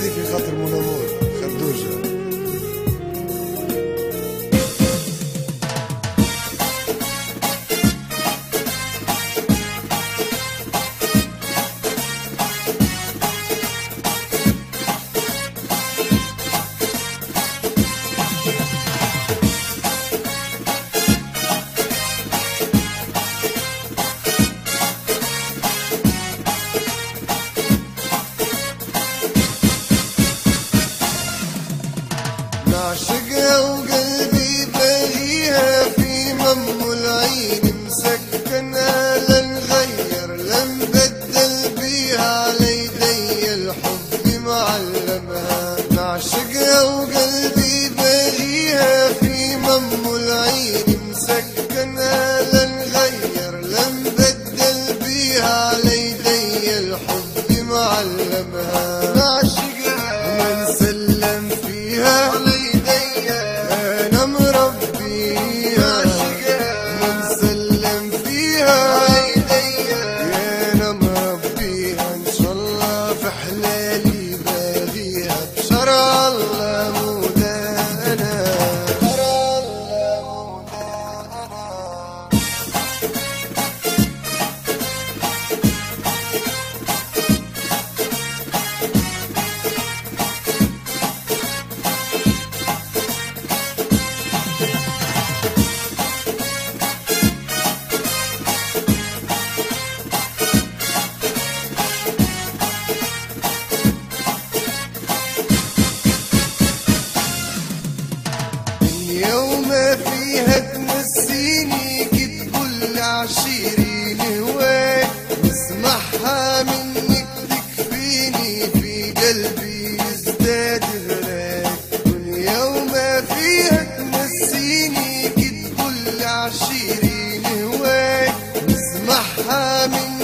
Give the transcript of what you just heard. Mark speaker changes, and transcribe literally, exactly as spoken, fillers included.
Speaker 1: هذه في خاطر منامور خدوجة. نعشقها وقلبي باغيها في مم العين مسكنها، لا نغير لا نبدل بيها على يدي الحب معلمها. نعشقها وقلبي باغيها في مم العين مسكنها، لا نغير لا نبدل بيها على يدي الحب معلمها. نعشقها ما نسلم فيها يوم فيها تنسيني كتقول عشيرين هواك، نسمعها منك تكفيني في قلبي يزداد غلاك. كل يوم فيها تنسيني كتقول عشيرين هواك، نسمعها منك